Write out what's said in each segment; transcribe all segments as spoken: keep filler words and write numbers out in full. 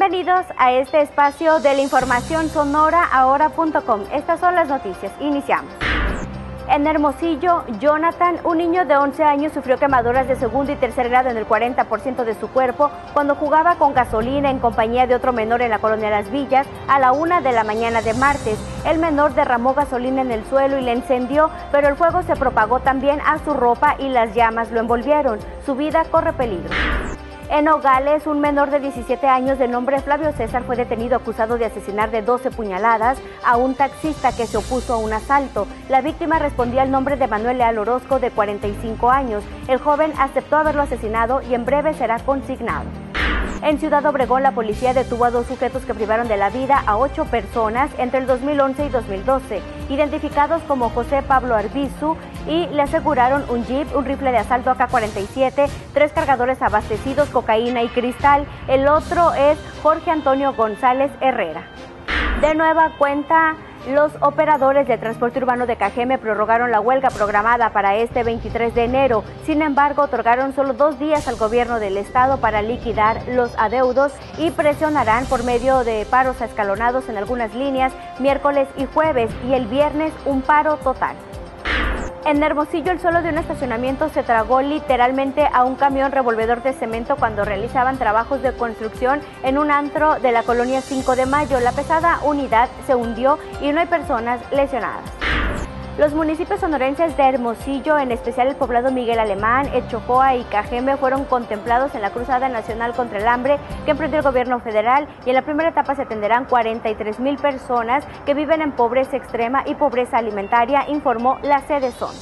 Bienvenidos a este espacio de la información sonora ahora punto com. Estas son las noticias. Iniciamos. En Hermosillo, Jonathan, un niño de once años, sufrió quemaduras de segundo y tercer grado en el cuarenta por ciento de su cuerpo cuando jugaba con gasolina en compañía de otro menor en la colonia Las Villas a la una de la mañana de martes. El menor derramó gasolina en el suelo y la encendió, pero el fuego se propagó también a su ropa y las llamas lo envolvieron. Su vida corre peligro. En Nogales, un menor de diecisiete años de nombre Flavio César fue detenido acusado de asesinar de doce puñaladas a un taxista que se opuso a un asalto. La víctima respondía al nombre de Manuel Leal Orozco, de cuarenta y cinco años. El joven aceptó haberlo asesinado y en breve será consignado. En Ciudad Obregón, la policía detuvo a dos sujetos que privaron de la vida a ocho personas entre el dos mil once y dos mil doce, identificados como José Pablo Arbizu, y le aseguraron un jeep, un rifle de asalto A K cuarenta y siete, tres cargadores abastecidos, cocaína y cristal. El otro es Jorge Antonio González Herrera. De nueva cuenta, los operadores de transporte urbano de Cajeme prorrogaron la huelga programada para este veintitrés de enero. Sin embargo, otorgaron solo dos días al gobierno del estado para liquidar los adeudos y presionarán por medio de paros escalonados en algunas líneas miércoles y jueves, y el viernes un paro total. En Hermosillo, el suelo de un estacionamiento se tragó literalmente a un camión revolvedor de cemento cuando realizaban trabajos de construcción en un antro de la colonia cinco de mayo. La pesada unidad se hundió y no hay personas lesionadas. Los municipios sonorenses de Hermosillo, en especial el poblado Miguel Alemán, Echojoa y Cajeme, fueron contemplados en la Cruzada Nacional contra el Hambre que emprendió el gobierno federal, y en la primera etapa se atenderán cuarenta y tres mil personas que viven en pobreza extrema y pobreza alimentaria, informó la Sedezón.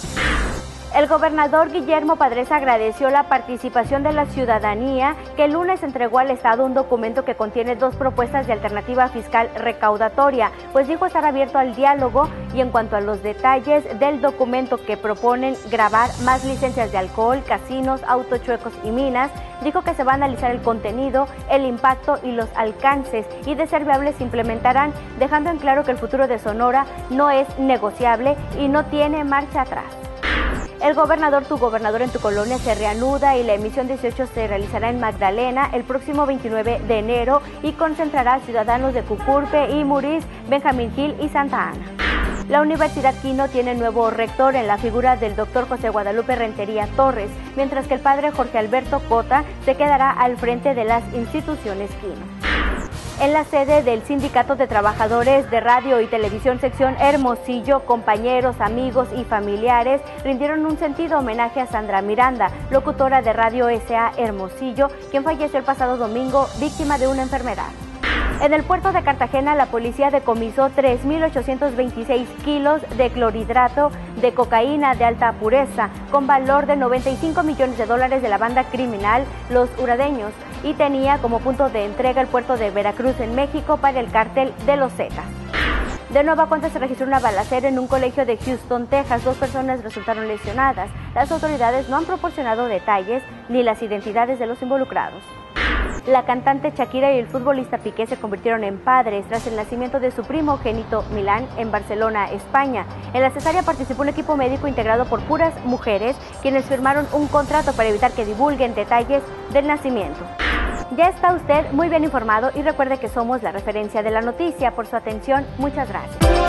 El gobernador Guillermo Padresa agradeció la participación de la ciudadanía, que el lunes entregó al Estado un documento que contiene dos propuestas de alternativa fiscal recaudatoria, pues dijo estar abierto al diálogo. Y en cuanto a los detalles del documento, que proponen gravar más licencias de alcohol, casinos, autochuecos y minas, dijo que se va a analizar el contenido, el impacto y los alcances, y de ser viable se implementarán, dejando en claro que el futuro de Sonora no es negociable y no tiene marcha atrás. El gobernador Tu Gobernador en Tu Colonia se reanuda, y la emisión dieciocho se realizará en Magdalena el próximo veintinueve de enero y concentrará a ciudadanos de Cucurpe y Muris, Benjamín Gil y Santa Ana. La Universidad Quino tiene nuevo rector en la figura del doctor José Guadalupe Rentería Torres, mientras que el padre Jorge Alberto Cota se quedará al frente de las instituciones Quino. En la sede del Sindicato de Trabajadores de Radio y Televisión Sección Hermosillo, compañeros, amigos y familiares rindieron un sentido homenaje a Sandra Miranda, locutora de Radio S A Hermosillo, quien falleció el pasado domingo víctima de una enfermedad. En el puerto de Cartagena, la policía decomisó tres mil ochocientos veintiséis kilos de clorhidrato de cocaína de alta pureza, con valor de noventa y cinco millones de dólares de la banda criminal Los Uradeños, y tenía como punto de entrega el puerto de Veracruz en México para el cártel de los Zetas. De nueva cuenta se registró una balacera en un colegio de Houston, Texas. Dos personas resultaron lesionadas. Las autoridades no han proporcionado detalles ni las identidades de los involucrados. La cantante Shakira y el futbolista Piqué se convirtieron en padres tras el nacimiento de su primogénito Milán en Barcelona, España. En la cesárea participó un equipo médico integrado por puras mujeres, quienes firmaron un contrato para evitar que divulguen detalles del nacimiento. Ya está usted muy bien informado, y recuerde que somos la referencia de la noticia. Por su atención, muchas gracias.